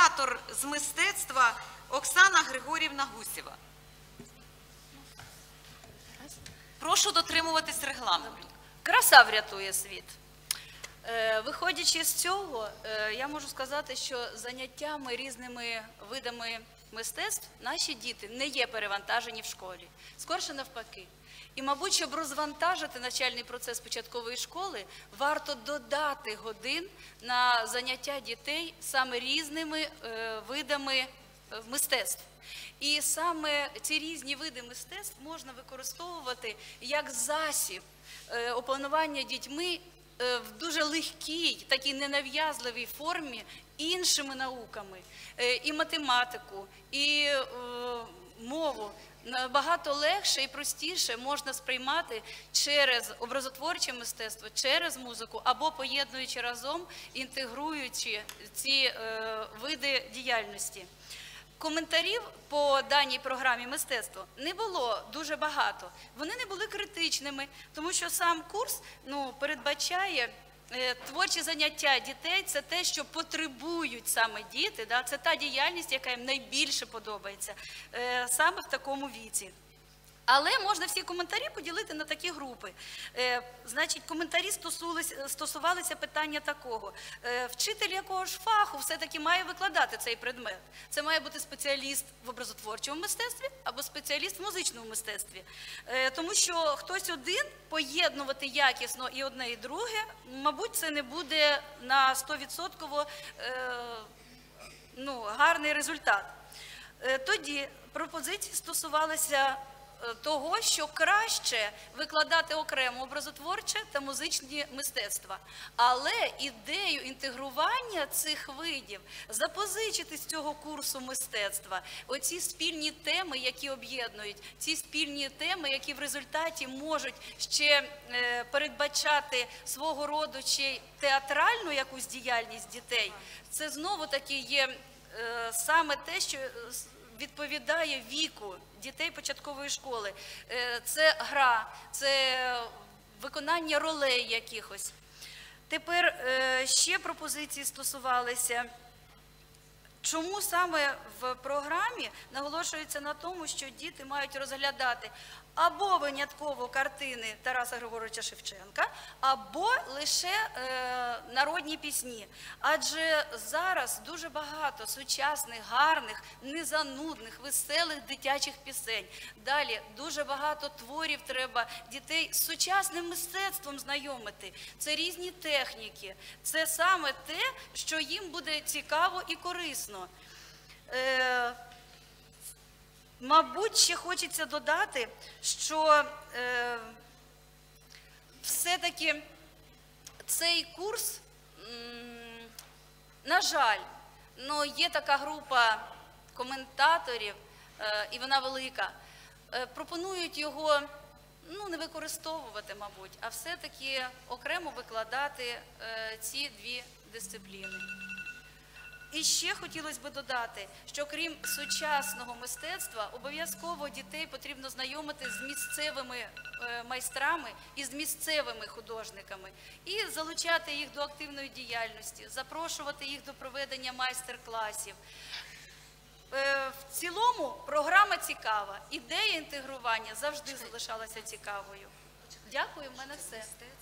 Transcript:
оператор з мистецтва Оксана Григорівна Гусєва. Прошу дотримуватись регламенту. Краса врятує світ. Виходячи з цього, я можу сказати, що заняттями різними видами мистецтв наші діти не є перевантажені в школі. Скорше навпаки. І, мабуть, щоб розвантажити навчальний процес початкової школи, варто додати годин на заняття дітей саме різними видами мистецтв. І саме ці різні види мистецтв можна використовувати як засіб опанування дітьми в дуже легкій, такій ненав'язливій формі іншими науками. І математику, і мову набагато легше і простіше можна сприймати через образотворче мистецтво, через музику, або поєднуючи разом, інтегруючи ці види діяльності. Коментарів по даній програмі мистецтво не було дуже багато. Вони не були критичними, тому що сам курс передбачає творчі заняття дітей – це те, що потребують саме діти, це та діяльність, яка їм найбільше подобається саме в такому віці. Але можна всі коментарі поділити на такі групи. Значить, коментарі стосувалися питання такого. Вчитель якого ж фаху все-таки має викладати цей предмет? Це має бути спеціаліст в образотворчому мистецтві або спеціаліст в музичному мистецтві. Тому що хтось один поєднувати якісно і одне, і друге, мабуть, це не буде на 100% гарний результат. Тоді пропозиції стосувалися того, що краще викладати окремо образотворче та музичні мистецтва. Але ідею інтегрування цих видів, запозичити з цього курсу мистецтва, оці спільні теми, які об'єднують, ці спільні теми, які в результаті можуть ще передбачати свого роду чи театральну якусь діяльність дітей, це знову-таки є саме те, що відповідає віку дітей початкової школи. Це гра, це виконання ролей якихось. Тепер ще пропозиції стосувалися, чому саме в програмі наголошується на тому, що діти мають розглядати або винятково картини Тараса Григоровича Шевченка, або лише народні пісні. Адже зараз дуже багато сучасних, гарних, незанудних, веселих дитячих пісень. Далі дуже багато творів треба дітей з сучасним мистецтвом знайомити. Це різні техніки. Це саме те, що їм буде цікаво і корисно. Мабуть, ще хочеться додати, що все-таки цей курс, на жаль, є така група коментаторів, і вона велика, пропонують його не використовувати, мабуть, а все-таки окремо викладати ці дві дисципліни. І ще хотілося б додати, що крім сучасного мистецтва, обов'язково дітей потрібно знайомити з місцевими майстрами і з місцевими художниками. І залучати їх до активної діяльності, запрошувати їх до проведення майстер-класів. В цілому програма цікава, ідея інтегрування завжди залишалася цікавою. Дякую, в мене все.